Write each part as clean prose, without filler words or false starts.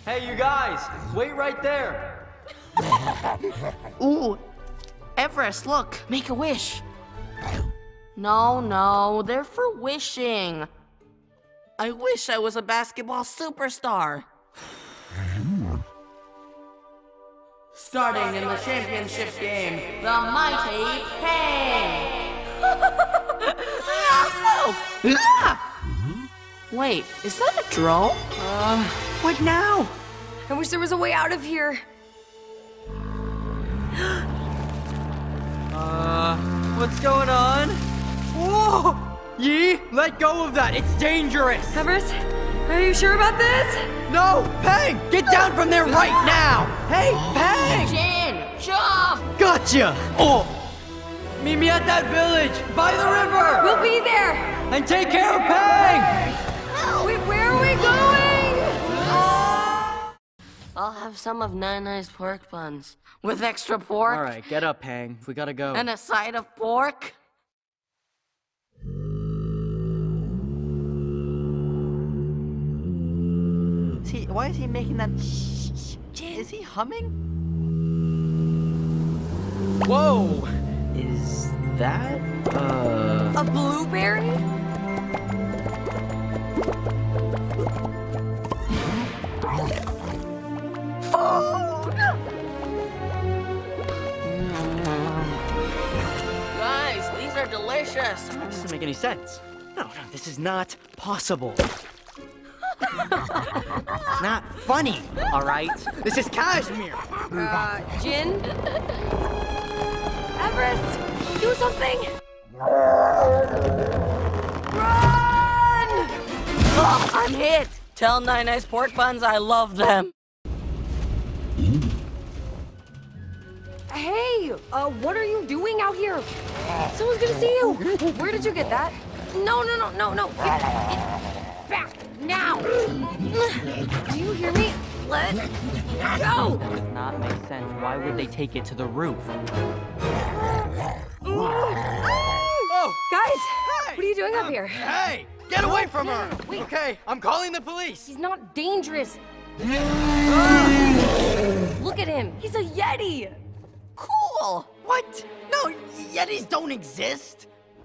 Hey, you guys, wait right there. Ooh, Everest, look, make a wish. No, they're for wishing. I wish I was a basketball superstar. Starting in the championship game, the mighty Peng. Wait, is that a drone? What now? I wish there was a way out of here. What's going on? Whoa! Yi, let go of that, it's dangerous! Everest, are you sure about this? No! Peng! Get down from there right now! Hey, Peng! Jin, jump! Gotcha! Oh! Meet me at that village, by the river! We'll be there! And take care of Peng! Wait, where are we going? I'll have some of Nai-Nai's pork buns. With extra pork. All right, get up, Peng. We gotta go. And a side of pork. Why is he making that? Is he humming? Whoa! Is that, A blueberry? Food! Guys, these are delicious. That doesn't make any sense. No, this is not possible. It's not funny, all right? This is cashmere. Jin? Everest, do something! Run! Oh, I'm hit. Tell Nai-Nai's pork buns I love them. Hey, what are you doing out here? Someone's gonna see you. Where did you get that? No. Get back now. Do you hear me? Let go. Does not make sense. Why would they take it to the roof? Oh! Guys, Hey! what are you doing up here? Hey! Get away from her! Wait. Okay, I'm calling the police. He's not dangerous. Look at him. He's a Yeti. Cool. What? No, Yetis don't exist.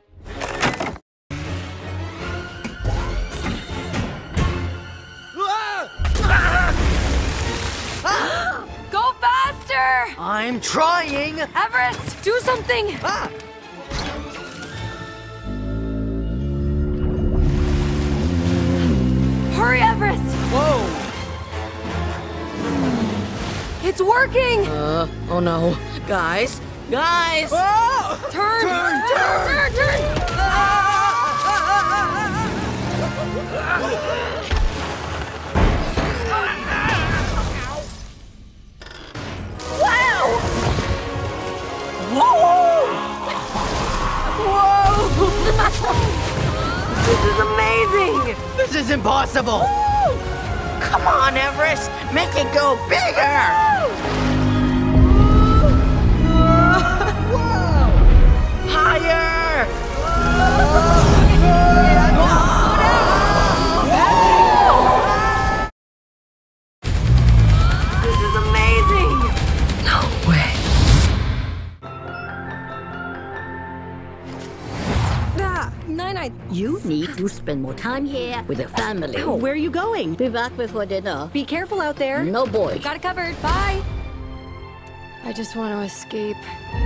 Go faster! I'm trying. Everest, do something! Ah! Hurry, Everest! Whoa! It's working! Oh no. Guys! Oh! Turn! Turn! Wow! Whoa! This is amazing! This is impossible. Come on, Everest! Make it go bigger! Higher! This is amazing! No way. Nai-Nai. You need to spend more time here with your family. Ow. Where are you going? Be back before dinner. Be careful out there. No boy. Got it covered. Bye. I just want to escape.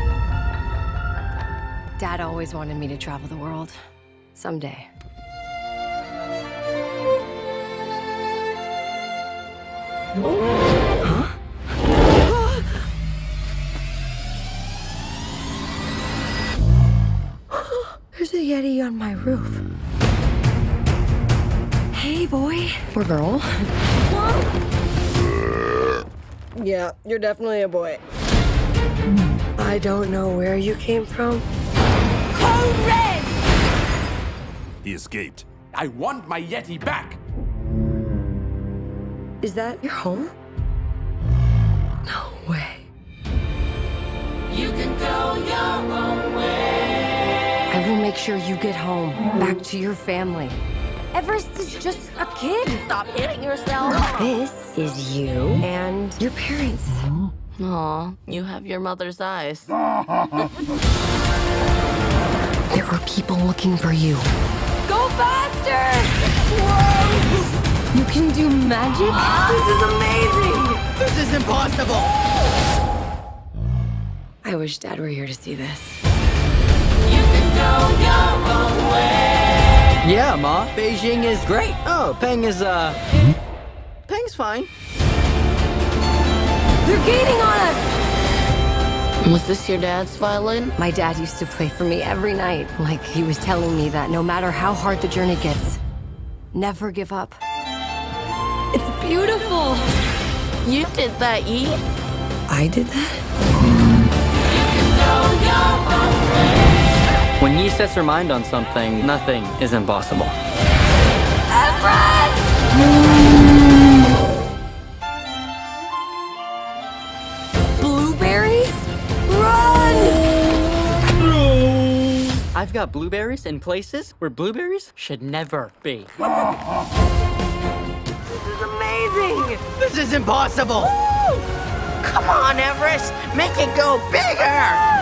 Dad always wanted me to travel the world. Someday. Huh? There's a Yeti on my roof. Hey, boy. Or girl. Yeah, you're definitely a boy. I don't know where you came from. Code Red! He escaped. I want my Yeti back! Is that your home? No way. You can go your own way. I will make sure you get home, back to your family. Everest is just a kid. Stop hitting yourself. This is you and your parents. Aw, you have your mother's eyes. There were people looking for you. Go faster! Whoa! You can do magic? This is amazing! This is impossible! I wish Dad were here to see this. You can go your own way. Yeah, Ma. Beijing is great. Oh, Peng is, Peng's fine. They're gaining on us! Was this your dad's violin? My dad used to play for me every night, like he was telling me that no matter how hard the journey gets, never give up. It's beautiful! You did that, Yi. I did that? When Yi sets her mind on something, nothing is impossible. Everest! Blueberries? Run! I've got blueberries in places where blueberries should never be. This is amazing! This is impossible! Come on, Everest. Make it go bigger.